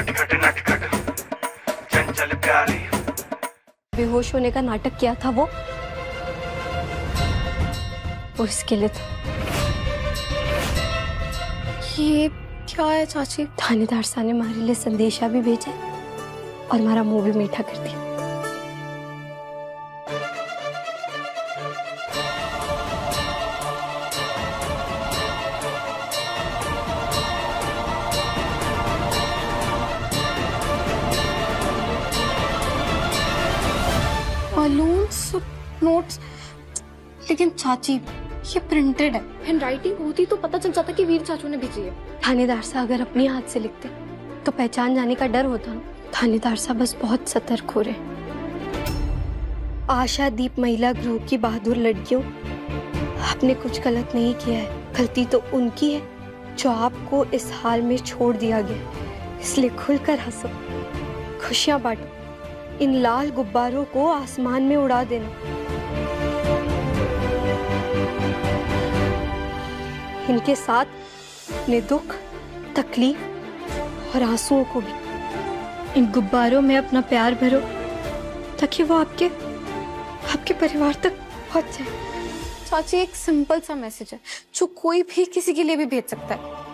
नटखट नटखट चंचल प्यारी। बेहोश होने का नाटक किया था वो इसके लिए था। ये क्या है चाची? थानेदार साहब ने हमारे लिए संदेशा भी भेजा और हमारा मुंह भी मीठा कर दिया। बलून्स, नोट्स, लेकिन चाची ये प्रिंटेड है। हैंडराइटिंग होती तो पता चल जाता कि वीर चाचू ने भेजी है। थानेदार साहब अगर अपने हाथ से लिखते तो पहचान जाने का डर होता ना। थानेदार साहब बस बहुत सतर्क हो रहे। आशा दीप महिला गृह की बहादुर लड़कियों, आपने कुछ गलत नहीं किया है। गलती तो उनकी है जो आपको इस हाल में छोड़ दिया गया। इसलिए खुलकर हंसो, खुशियां बांटो, इन लाल गुब्बारों को आसमान में उड़ा देना। इनके साथ अपने दुख, तकलीफ और आंसुओं को भी इन गुब्बारों में अपना प्यार भरो ताकि वो आपके परिवार तक पहुंच जाए। चाची एक सिंपल सा मैसेज है जो कोई भी किसी के लिए भी भेज सकता है।